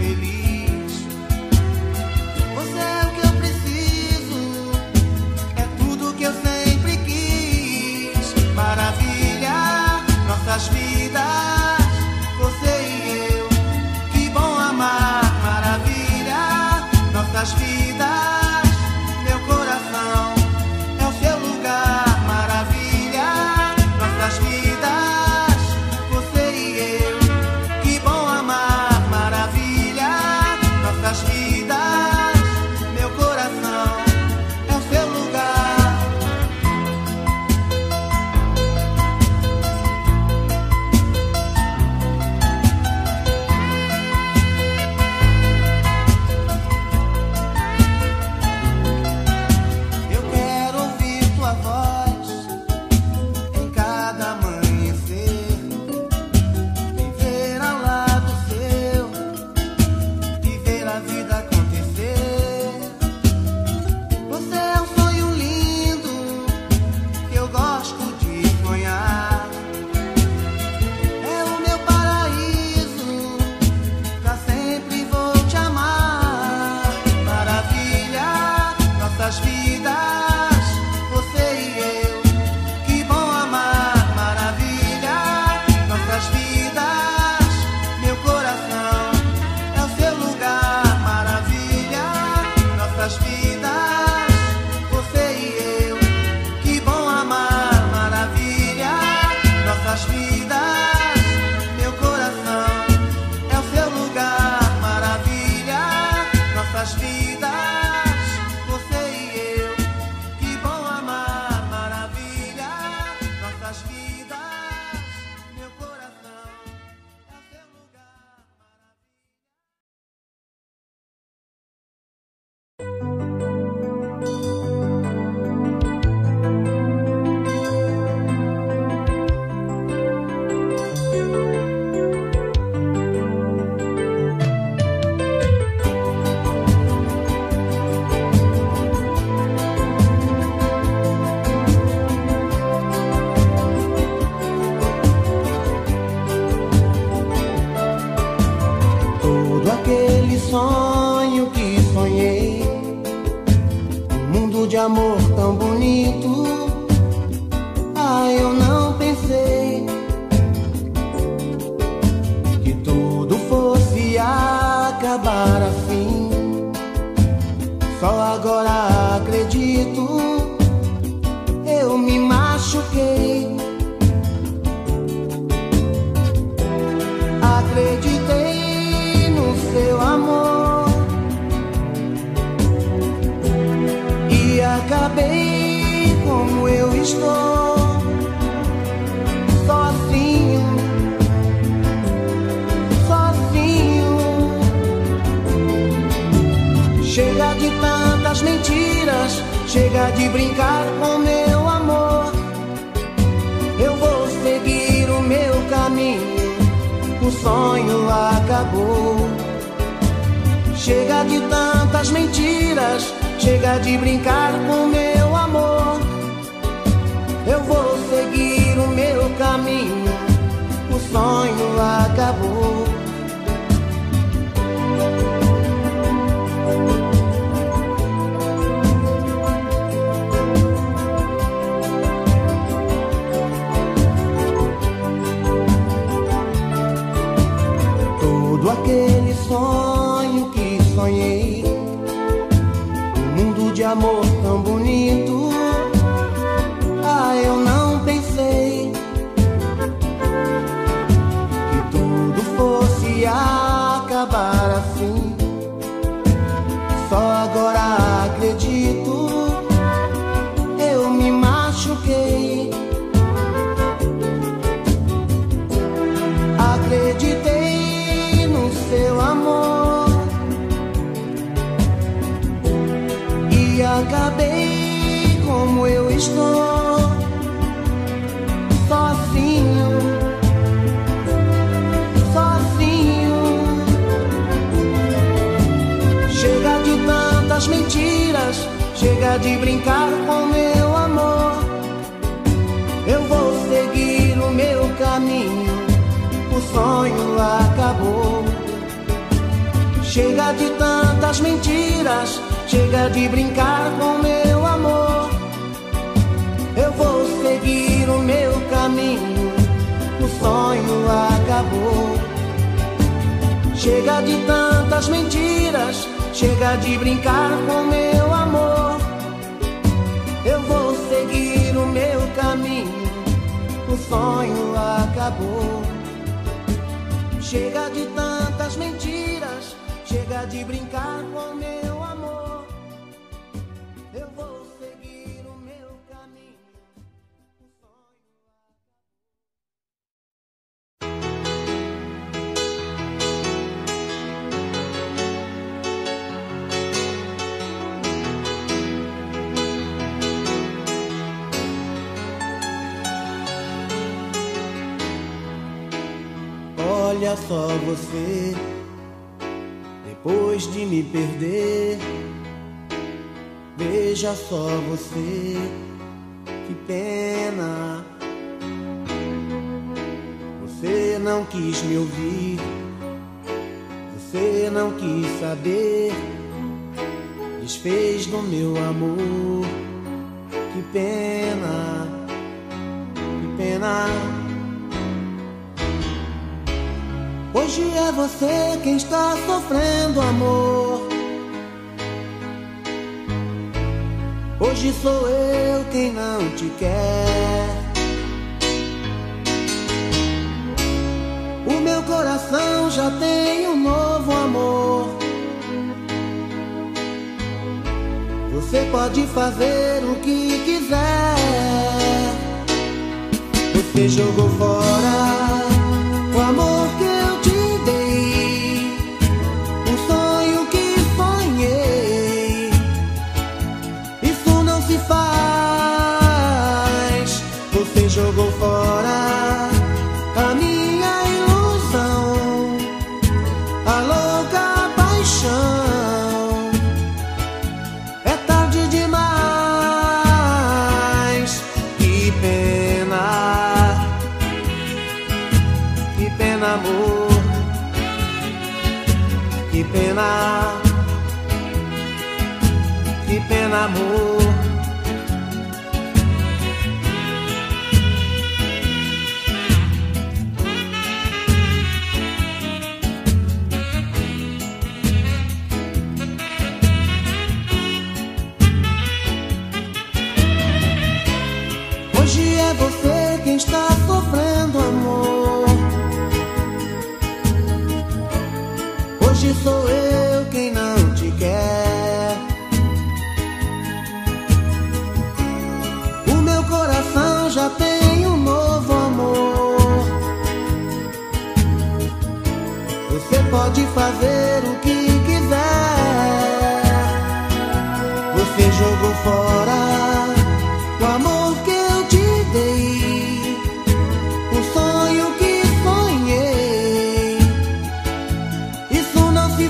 feliz. Você é o que eu preciso, é tudo que eu sempre quis. Maravilha, nossas vidas, você e eu, que bom amar. Maravilha, nossas vidas, meu coração é o seu lugar. Maravilha, nossas vidas, você e eu, que bom amar. Maravilha, nossas vidas, meu coração é o seu lugar. Eu quero ouvir tua voz em cada amanhecer, viver ao lado seu e ver a vida acontecer. Você é um sonho lindo que eu gosto de sonhar. É o meu paraíso, pra sempre vou te amar. Maravilha, nossas vidas, você e eu, que bom amar. Maravilha, nossas vidas, meu coração é o seu lugar. Maravilha, nossas vidas, você e eu, que bom amar. Maravilha, nossas vidas, meu coração é o seu lugar. Maravilha, nossas vidas, você e eu, que bom amar. Maravilha, nossas vidas, meu coração é o seu lugar. Todo aquele sonho que sonhei, um mundo de amor tão bonito. Ah, eu não pensei que tudo fosse acabar assim. Só agora acredito, eu me machuquei. Acreditei no seu amor e acabei como eu estou, sozinho, sozinho. Chega de tantas mentiras, chega de brincar com meu amor. Eu vou seguir o meu caminho, o sonho acabou. Chega de tantas mentiras, chega de brincar com meu amor. Eu vou seguir o meu caminho, o sonho acabou. Todo aquele sonho que sonhei, um mundo de amor tão bonito. Ah, eu não pensei que tudo fosse acabar assim. Só agora acredito, eu me machuquei. Acreditei no seu amor e acabei como eu estou, sozinho, sozinho. Chega de tantas mentiras, chega de brincar com meu amor. Eu vou seguir o meu caminho, o sonho acabou. Chega de tantas mentiras, chega de brincar com meu amor. Eu vou seguir o meu caminho, o sonho acabou. Chega de tantas mentiras, chega de brincar com meu amor. Eu vou seguir o meu caminho, o sonho acabou. Chega de tantas mentiras, chega de brincar com meu amor. Eu vou seguir o meu caminho, o sonho Olha só você, depois de me perder. Veja só você, que pena. Você não quis me ouvir, você não quis saber. Desfez do meu amor, que pena, que pena. Hoje é você quem está sofrendo, amor. Hoje sou eu quem não te quer. O meu coração já tem um novo amor. Você pode fazer o que quiser. Você jogou fora o amor que eu te dei, um sonho que sonhei. Isso não se faz. Você jogou fora a minha ilusão, a louca paixão. É tarde demais. Que pena, que pena, amor. Que pena, que pena, amor. Hoje é você quem está sofrendo, amor. Hoje sou eu quem não te quer. O meu coração já tem um novo amor. Você pode fazer o que quiser. Você jogou fora o amor que eu te dei, o sonho que sonhei. Isso não se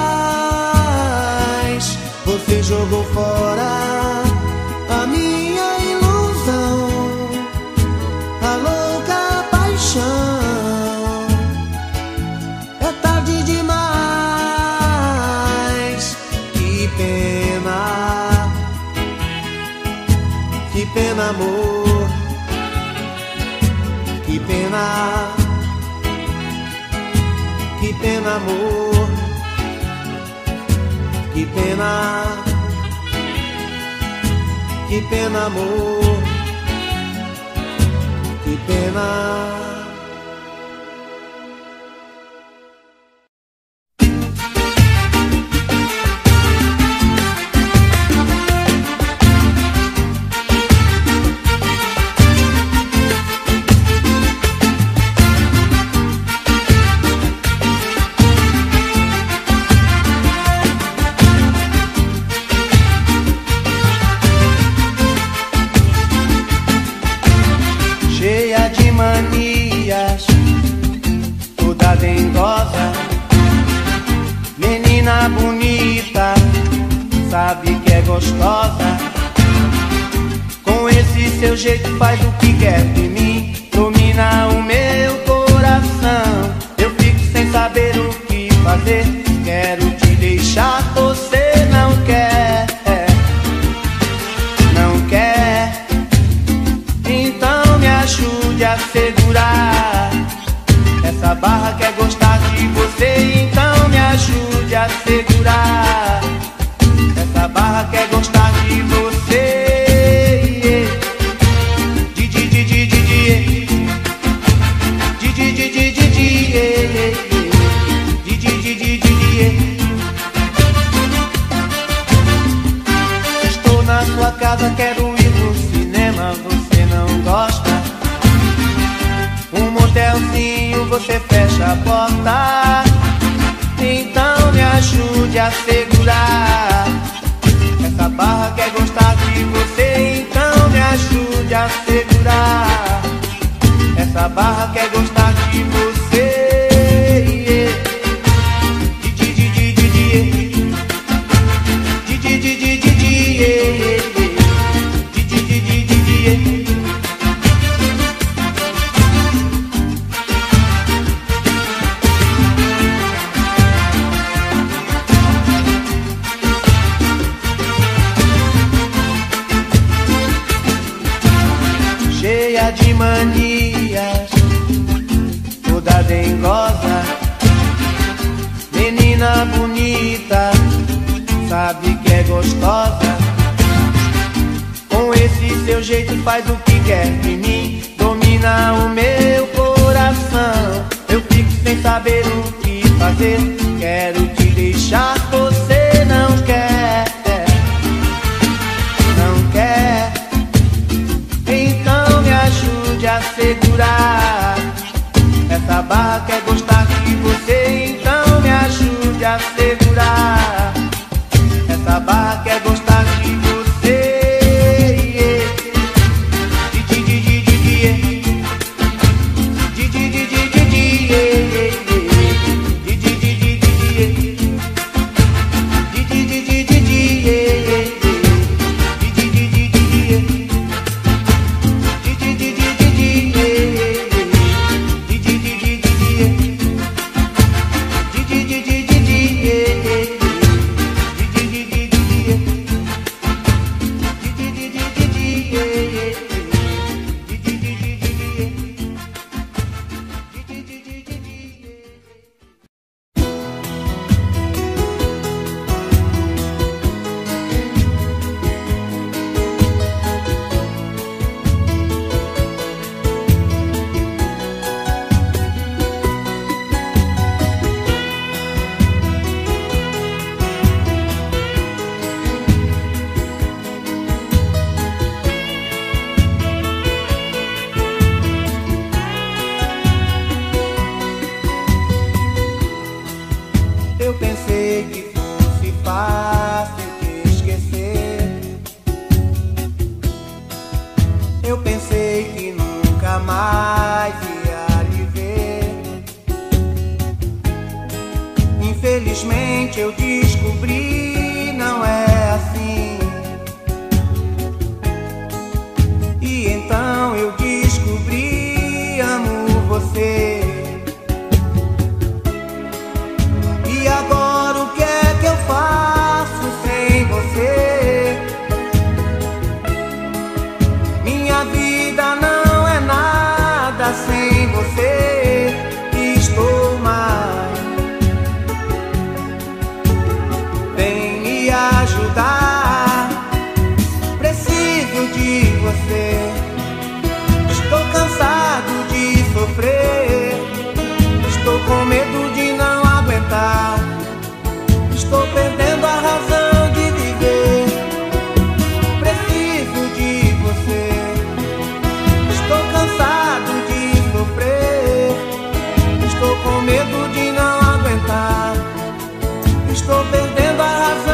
faz. Você jogou fora a minha ilusão, a louca paixão. É tarde demais. Que pena, que pena, amor. Que pena, que pena, amor. Que pena, que pena, amor. Que pena. Cheia de manias, toda dengosa, menina bonita, sabe que é gostosa. Com esse seu jeito faz o que quer de mim, domina o meu coração. Eu fico sem saber o que fazer, Quero te deixar, você não quer, não quer. Então me ajude a segurar essa barra, quer gostar de você. Então me ajude a segurar essa barra, quer gostar de você. Estou na sua casa, quero ir no cinema, você não gosta. Um motelzinho, você fecha a porta. Então me ajude a segurar essa barra, quer gostar de você. Então me ajude a segurar essa barra, quer gostar de você. Cheia de manias, toda dengosa, menina bonita, sabe que é gostosa. Com esse seu jeito faz o que quer de mim, domina o meu coração. Eu fico sem saber o que fazer, quero te deixar, você não quer, não quer. Então me ajude a segurar essa barra, quer gostar de você. Então me ajude a segurar essa barra, quer gostar de você. Eu pensei que fosse fácil te esquecer. Eu pensei que nunca mais ia lhe ver. Infelizmente eu descobri, não é assim. E então eu descobri, amo você. E agora o que é que eu faço sem você? Minha vida não é nada sem você. Estou mal, vem me ajudar. Preciso de você. Estou cansado de sofrer. Estou com medo de não aguentar. Estou perdendo a razão de viver. Preciso de você. Estou cansado de sofrer. Estou com medo de não aguentar. Estou perdendo a razão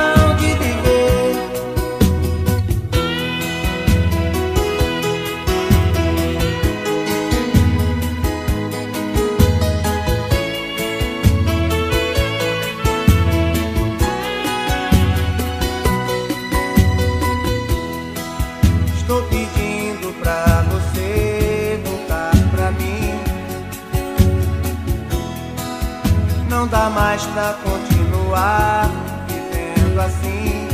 continuar vivendo assim.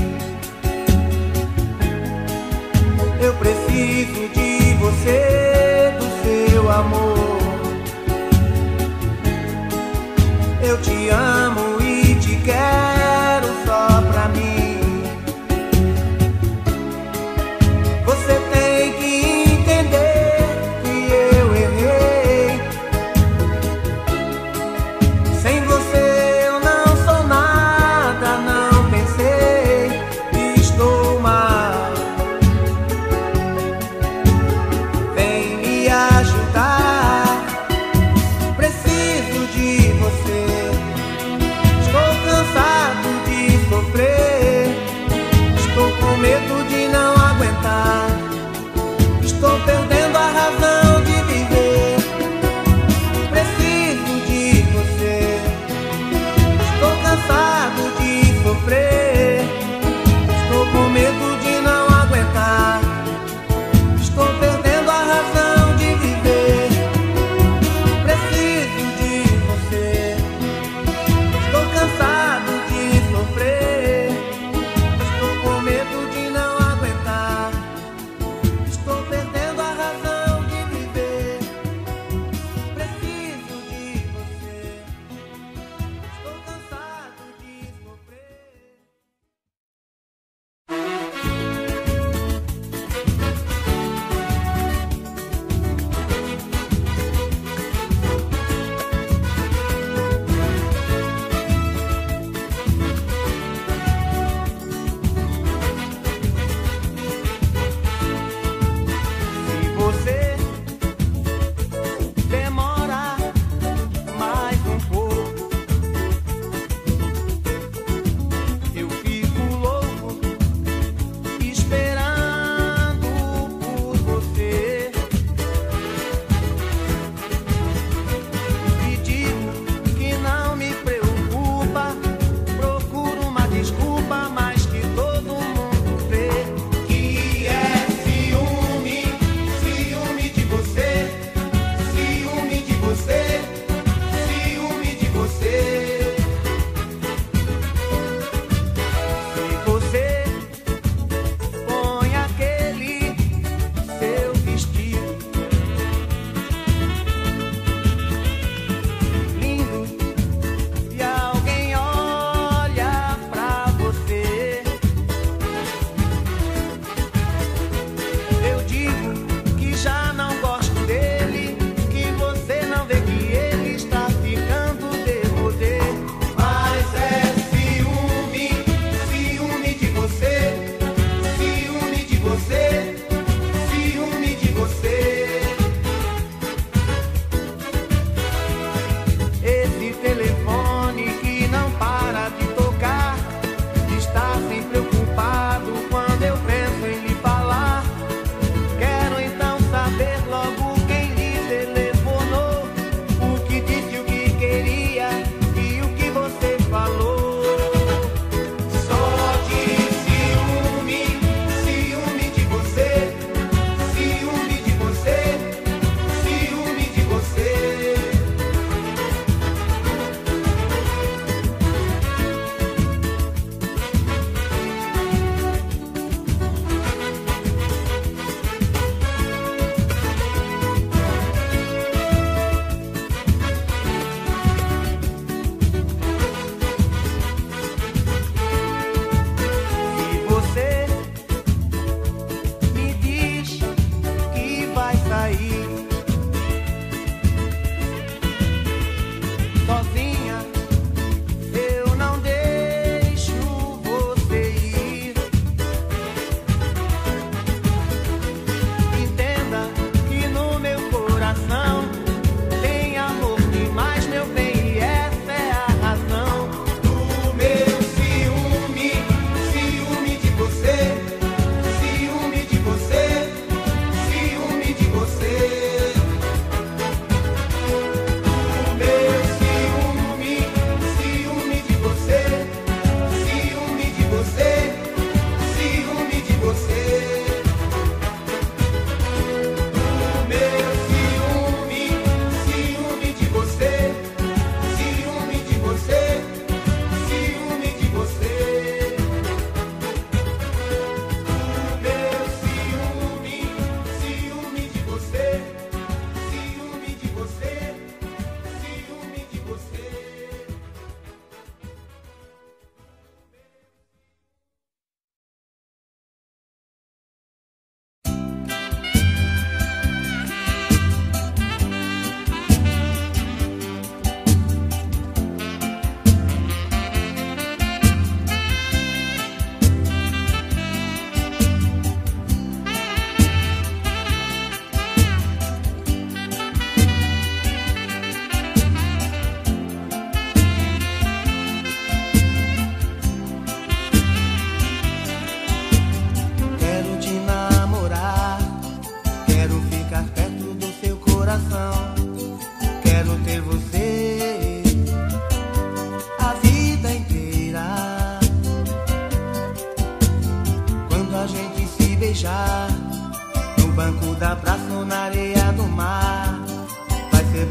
Eu preciso de você, do seu amor. Eu te amo e te quero só pra mim. Você tem que entender que eu errei. Sem você eu não sou nada, não pensei, estou mal. Vem me ajudar, preciso de você.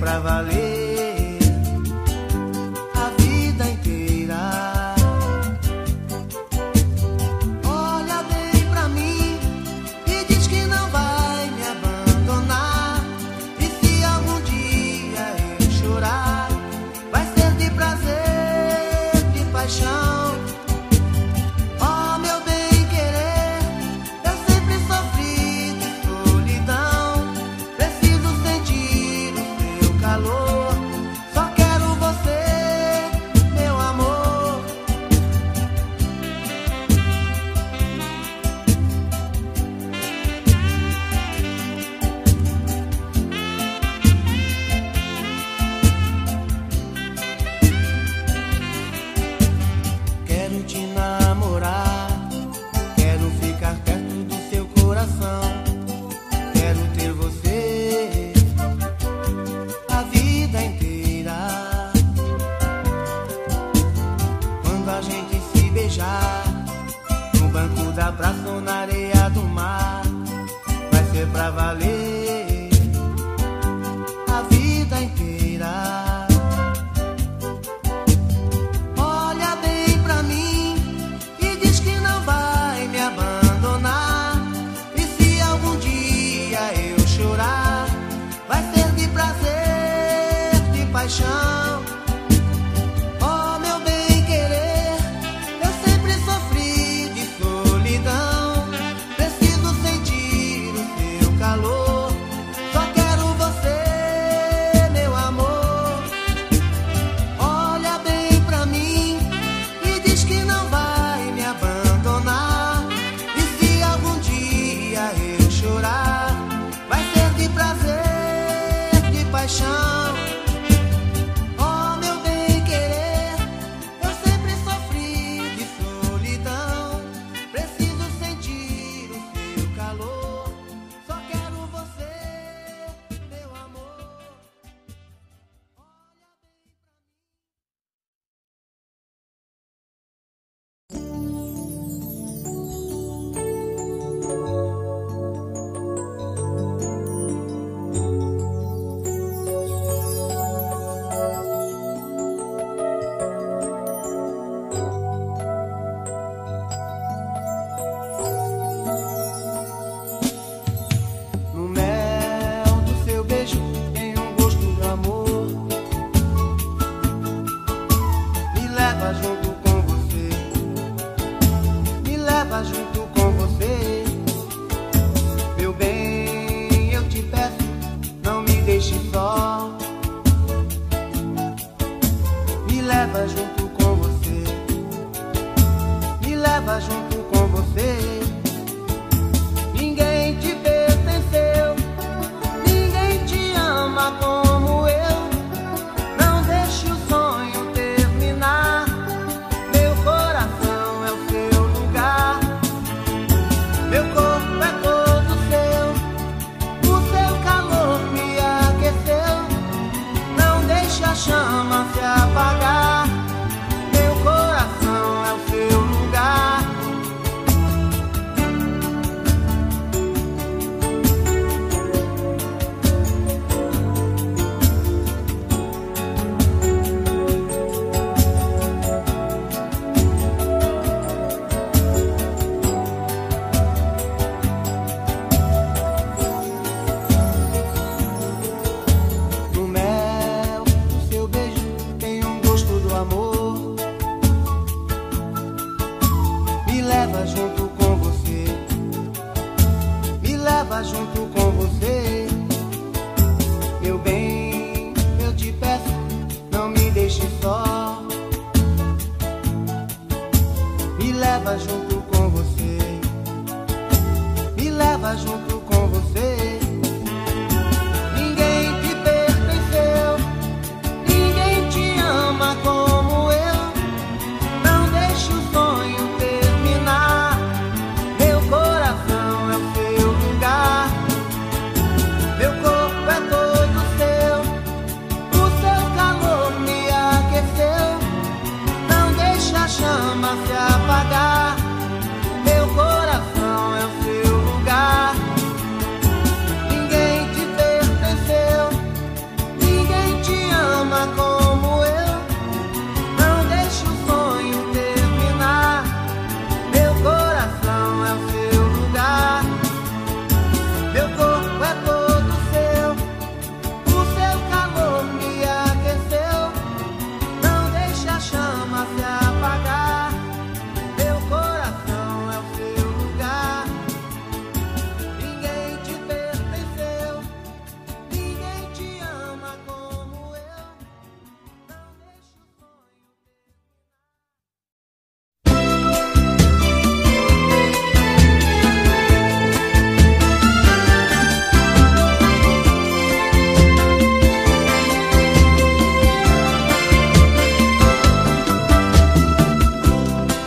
pra valer a vida inteira. Olha bem pra mim e diz que não vai me abandonar. E se algum dia eu chorar, vai ser de prazer, de paixão. Oh, meu bem querer, eu sempre sofri de solidão. Preciso sentir o seu calor. Só quero você, meu amor. Quero te namorar, quero ficar perto do seu coração. Quero ter você a vida inteira. Quando a gente se beijar no banco da praça ou na areia do mar, vai ser pra valer a vida inteira. Olha bem pra mim e diz que não vai me abandonar. E se algum dia eu chorar, vai ser de prazer, de paixão. Oh, meu bem querer, eu sempre sofri de solidão. Preciso sentir o seu calor. Só quero você, meu amor. Olha bem pra mim e diz que não vai me abandonar. E se algum dia eu chorar, vai ser de prazer, de paixão. Oh, meu bem querer, eu sempre sofri de solidão. Preciso sentir o seu calor. Só quero você, meu amor. No mel do seu beijo tem um gosto de amor. Me leva junto com você, me leva junto com você. Meu bem, eu te peço, não me deixe só. Me leva junto com você, me leva junto com você. Ninguém te pertenceu, ninguém te ama como eu. Não deixe o sonho terminar. Meu coração é o seu lugar. Meu corpo é todo seu, o seu calor me aqueceu. Não deixe a chama se apagar. Meu coração é o seu lugar. No mel do seu beijo tem um gosto do amor. Me leva junto com você, me leva junto com você. Meu bem, eu te peço, não me deixe só. Me leva junto com você, me leva junto com você. Ninguém te pertenceu, ninguém te ama como eu. Não deixe o sonho terminar. Meu coração é o seu lugar. Meu corpo é todo seu, o seu calor me aqueceu. Não deixe a chama se apagar. Meu coração é o seu lugar.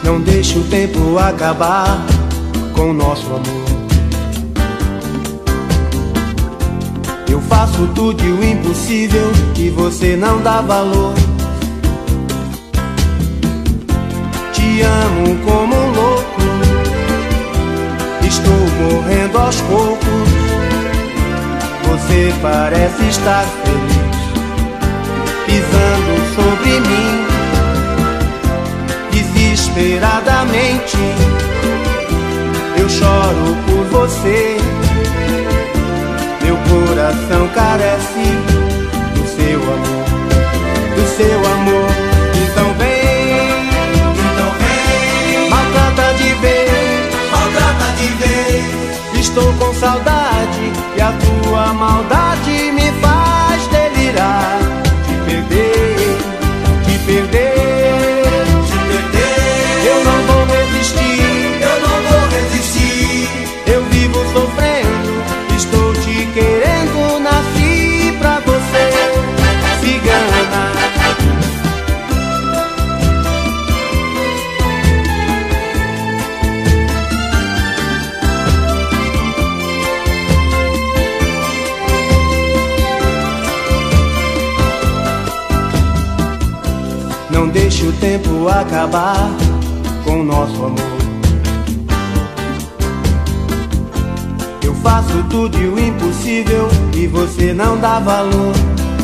Não deixe o tempo acabar com o nosso amor. Eu faço tudo e o impossível e você não dá valor. Te amo como um louco, estou morrendo aos poucos. Você parece estar feliz, pisando sobre mim. Desesperadamente eu choro por você. Meu coração carece do seu amor, do seu amor. Então vem, maltrata de vez, maltrata de vez. Estou com saudade e a tua maldade me faz delirar. Te perder, te perder, te perder. Eu não vou resistir, eu não vou resistir. Eu vivo sofrendo, estou te querendo, nasci pra você, cigana. Não deixe o tempo acabar com o nosso amor. Eu faço tudo e o impossível e você não dá valor.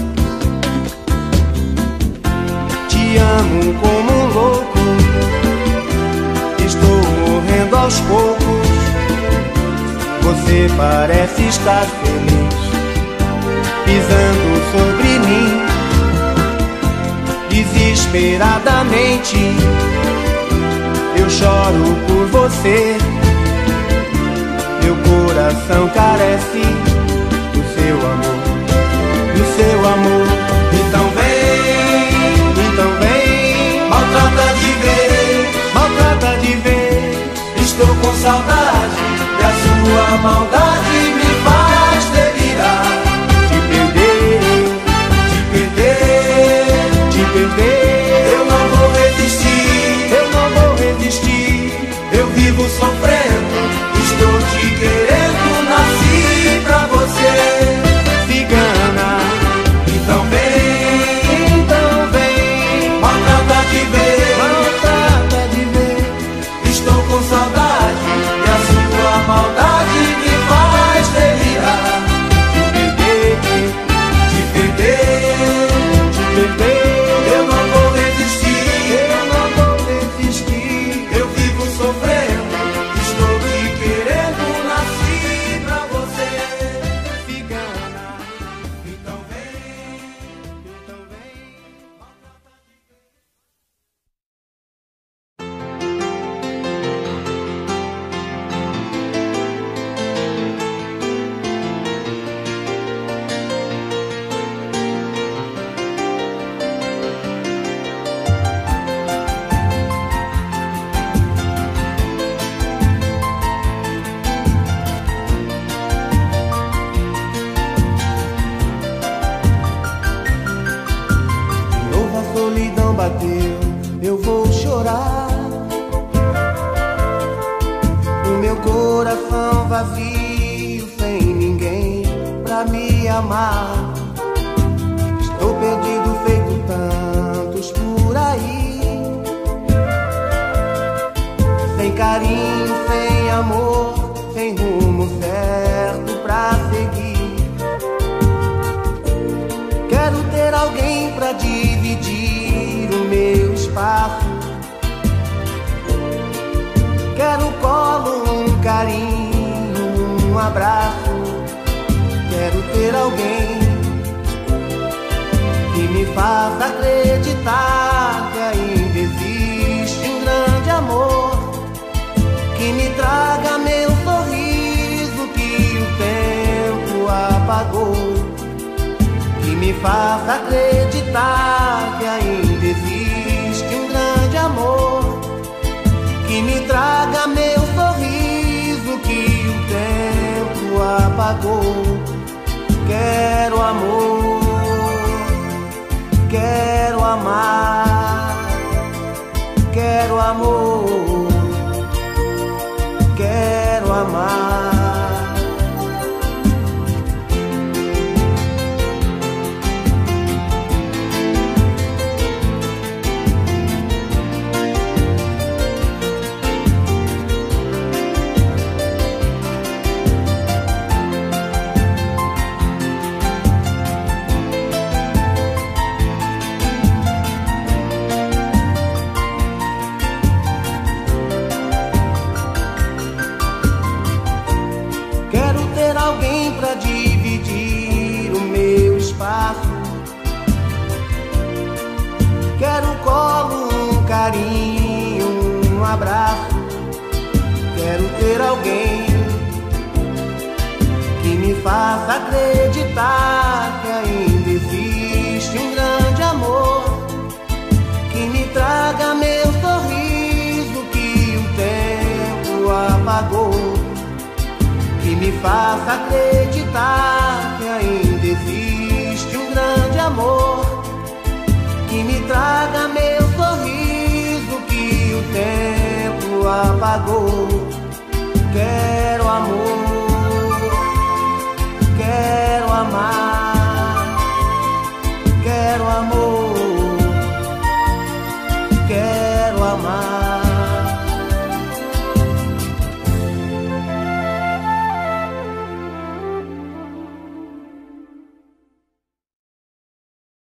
Te amo como um louco, estou morrendo aos poucos. Você parece estar feliz, pisando sobre mim. Desesperadamente eu choro por você. Meu coração carece do seu amor, do seu amor. Então vem, maltrata de vez, maltrata de vez. Estou com saudade e a sua maldade me faz delirar. Te perder, te perder, te perder. Eu não vou resistir, eu não vou resistir. Eu vivo sofrendo, estou te querendo, nasci pra você, cigana. Então vem, maltrata de vez, maltrata de vez. Estou com saudade e a sua maldade me faz delirar. Te perder, te perder. Eu não vou resistir, eu não vou resistir. Eu vivo sofrendo, estou te querendo, nasci pra você, cigana. Então vem, então vem. De novo a solidão bateu, eu vou chorar. O meu coração vazio, sem ninguém pra me amar. Estou perdido feito tantos por aí, sem carinho, sem amor, sem rumo certo pra seguir. Quero ter alguém pra dividir o meu espaço. Quero um colo, um carinho, um abraço. Quero ter alguém que me faça acreditar que ainda existe um grande amor, que me traga meu sorriso que o tempo apagou, que me faça acreditar que ainda existe um grande amor, que me traga meu sorriso que o tempo apagou. Quero amor, quero amar, quero amor, quero amar. Quero ter alguém pra dividir o meu espaço. Quero um colo, um carinho, um abraço. Quero ter alguém que me faça acreditar que ainda existe um grande amor, que me traga meu sorriso que o tempo apagou, que me faça acreditar que ainda existe um grande amor, que me traga meu sorriso que o tempo apagou. Quero amor.